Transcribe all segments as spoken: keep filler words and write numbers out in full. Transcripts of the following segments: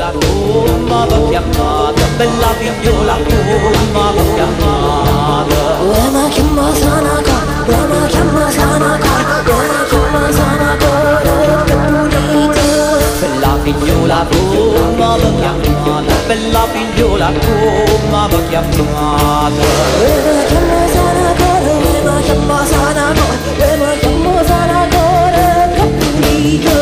figliola come l'ho chiamata, bella figliola come l'ho chiamata. Lei mi chiama Sanacore, lei mi chiama Sanacore, lei mi chiama Sanacore, che bonita. Bella figliola come l'ho chiamata, bella figliola come l'ho chiamata. Lei mi chiama Sanacore, lei mi chiama Sanacore, lei mi chiama Sanacore, che bonita.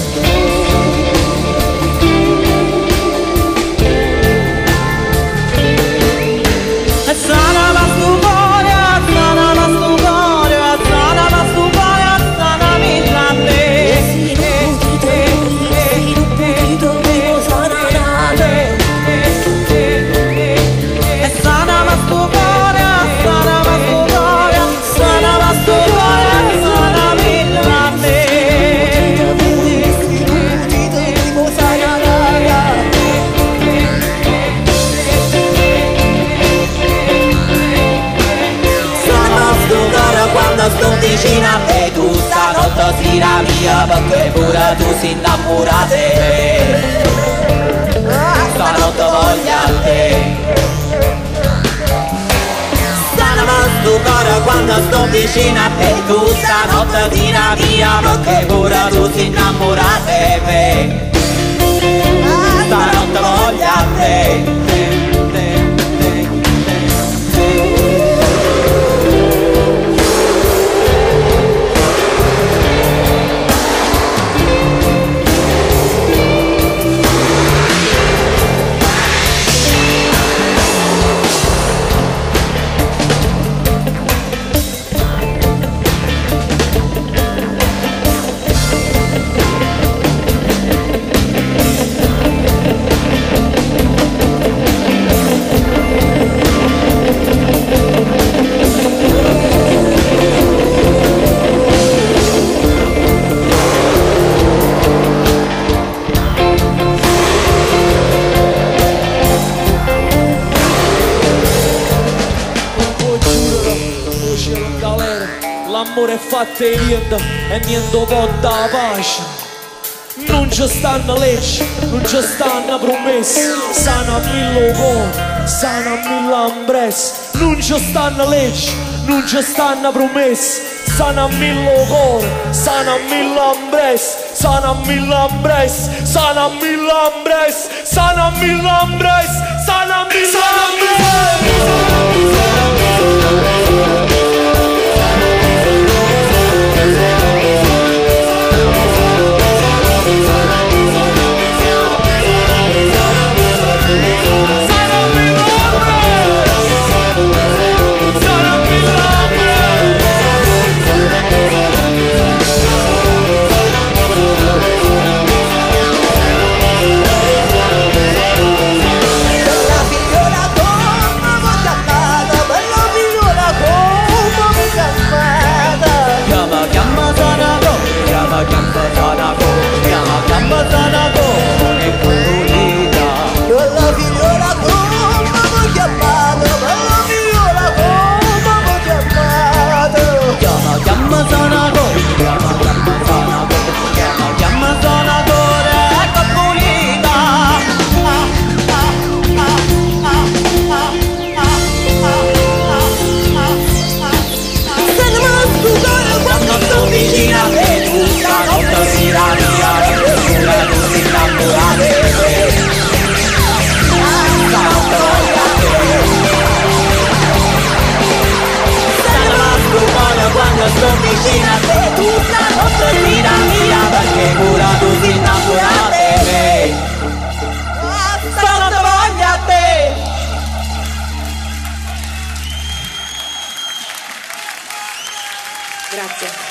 Sto vicino a te tu stanotte sera mia, perché pure tu sei innamorata di me. Stanotte voglio a te. Stanotte sto cuore quando sto vicino a te tu stanotte sera mia, perché pure tu sei innamorata di me. Stanotte voglio a te. L'amore è fatto e niente, e niente porta la pace. Non ci stanno leggi, non ci stanno promesse. Sana a mille cuore, sana a mille ambresse. Non ci stanno leggi, non ci stanno promesse. Sana a mille cuore, sana a mille ambresse. Sana a mille ambresse, sana a mille ambresse. Sana a mille ambresse, sana a mille ambresse. Sto vicino a te tutta notte tira via, perché pure tu sei innamorata di me. Stanotte voglio a te. Grazie.